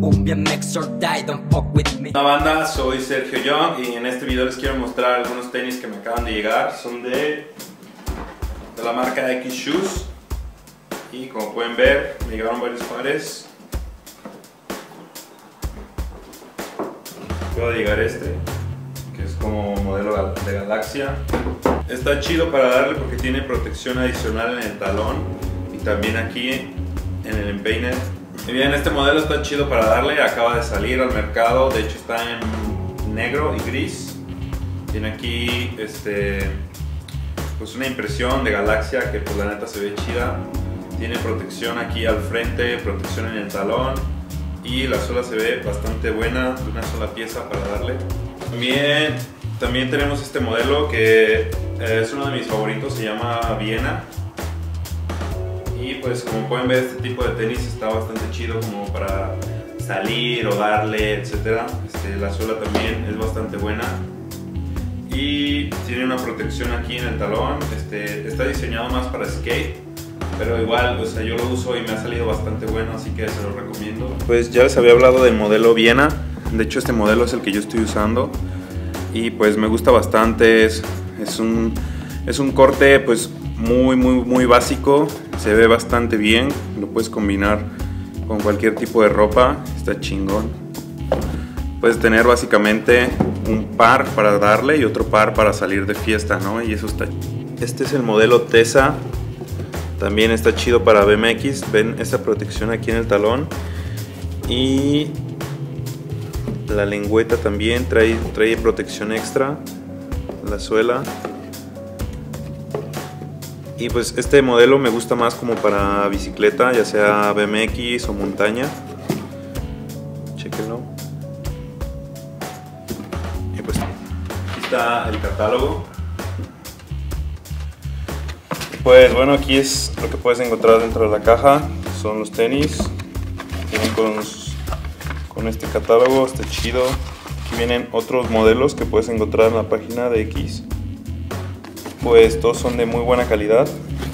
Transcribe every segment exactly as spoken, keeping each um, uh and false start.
Una banda, soy Sergio Young y en este video les quiero mostrar algunos tenis que me acaban de llegar. Son de, de la marca X Shoes y como pueden ver me llegaron varios pares. Acaba de llegar este, que es como modelo de Galaxia. Está chido para darle porque tiene protección adicional en el talón y también aquí en el empeine. Y bien, este modelo está chido para darle, acaba de salir al mercado, de hecho está en negro y gris. Tiene aquí este, pues una impresión de Galaxia que pues la neta se ve chida. Tiene protección aquí al frente, protección en el talón y la suela se ve bastante buena, de una sola pieza para darle. También, también tenemos este modelo que es uno de mis favoritos, se llama Viena. Y pues como pueden ver, este tipo de tenis está bastante chido como para salir o darle, etcétera. Este, la suela también es bastante buena y tiene una protección aquí en el talón. Este, está diseñado más para skate, pero igual, o sea, yo lo uso y me ha salido bastante bueno, así que se lo recomiendo. Pues ya les había hablado del modelo Viena. De hecho, este modelo es el que yo estoy usando y pues me gusta bastante. Es, es un, es un corte pues muy muy muy básico, se ve bastante bien, lo puedes combinar con cualquier tipo de ropa, está chingón. Puedes tener básicamente un par para darle y otro par para salir de fiesta, ¿no? Y eso está. Este es el modelo Tesa, también está chido para B M X. Ven esta protección aquí en el talón y la lengüeta también trae, trae protección extra, la suela. Y pues este modelo me gusta más como para bicicleta, ya sea B M X o montaña. Chequenlo. Y pues aquí está el catálogo. Y pues bueno, aquí es lo que puedes encontrar dentro de la caja. Son los tenis. Vienen con, con este catálogo, está chido. Aquí vienen otros modelos que puedes encontrar en la página de X. Pues todos son de muy buena calidad.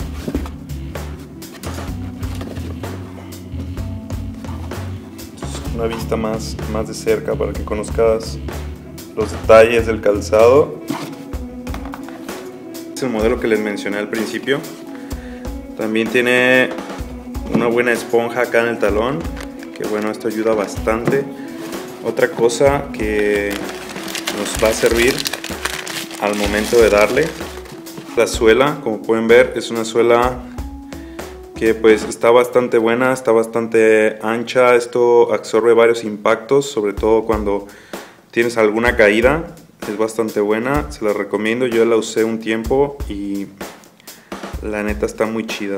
Una vista más, más de cerca para que conozcas los detalles del calzado. Es el modelo que les mencioné al principio. También tiene una buena esponja acá en el talón, que bueno, esto ayuda bastante. Otra cosa que nos va a servir al momento de darle. La suela, como pueden ver, es una suela que pues está bastante buena, está bastante ancha. Esto absorbe varios impactos, sobre todo cuando tienes alguna caída. Es bastante buena, se la recomiendo. Yo la usé un tiempo y la neta está muy chida.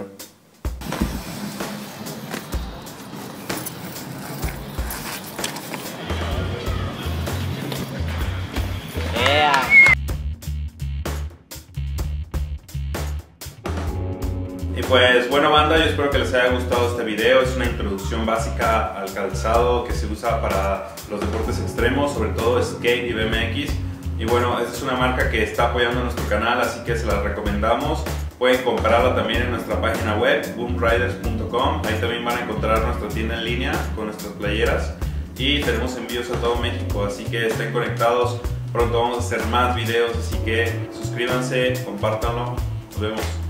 Y pues bueno banda, yo espero que les haya gustado este video. Es una introducción básica al calzado que se usa para los deportes extremos, sobre todo skate y B M X. Y bueno, esta es una marca que está apoyando nuestro canal, así que se la recomendamos. Pueden comprarla también en nuestra página web, boom riders punto com. Ahí también van a encontrar nuestra tienda en línea con nuestras playeras. Y tenemos envíos a todo México, así que estén conectados. Pronto vamos a hacer más videos, así que suscríbanse, compártanlo. Nos vemos.